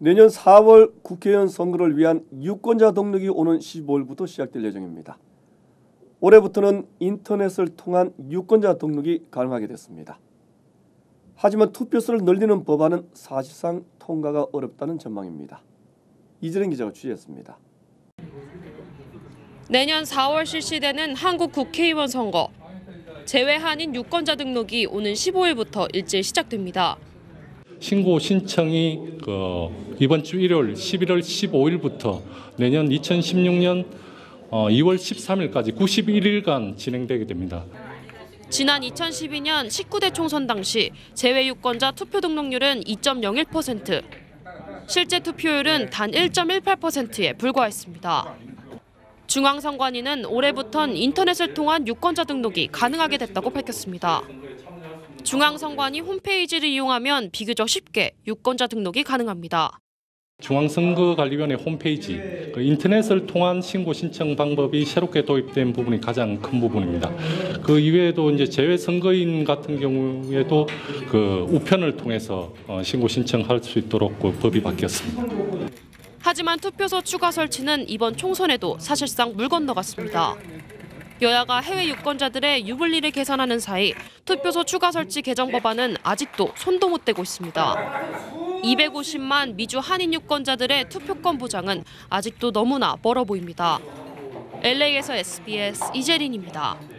내년 4월 국회의원 선거를 위한 유권자 등록이 오는 15일부터 시작될 예정입니다. 올해부터는 인터넷을 통한 유권자 등록이 가능하게 됐습니다. 하지만 투표수를 늘리는 법안은 사실상 통과가 어렵다는 전망입니다. 이재령 기자가 취재했습니다. 내년 4월 실시되는 한국 국회의원 선거. 제외 한인 유권자 등록이 오는 15일부터 일제히 시작됩니다. 신고 신청이 이번 주 일요일 11월 15일부터 내년 2016년 2월 13일까지 91일간 진행되게 됩니다. 지난 2012년 19대 총선 당시 제외 유권자 투표 등록률은 2.01%, 실제 투표율은 단 1.18%에 불과했습니다. 중앙선관위는 올해부턴 인터넷을 통한 유권자 등록이 가능하게 됐다고 밝혔습니다. 중앙선관위 홈페이지를 이용하면 비교적 쉽게 유권자 등록이 가능합니다. 중앙선거관리위원회 홈페이지, 인터넷을 통한 신고 신청 방법이 새롭게 도입된 부분이 가장 큰 부분입니다. 그 이외에도 이제 제외 선거인 같은 경우에도 우편을 통해서 신고 신청할 수 있도록 법이 바뀌었습니다. 하지만 투표소 추가 설치는 이번 총선에도 사실상 물 건너갔습니다. 여야가 해외 유권자들의 유불리를 개선하는 사이 투표소 추가 설치 개정 법안은 아직도 손도 못 대고 있습니다. 250만 미주 한인 유권자들의 투표권 보장은 아직도 너무나 멀어 보입니다. LA에서 SBS 이재린입니다.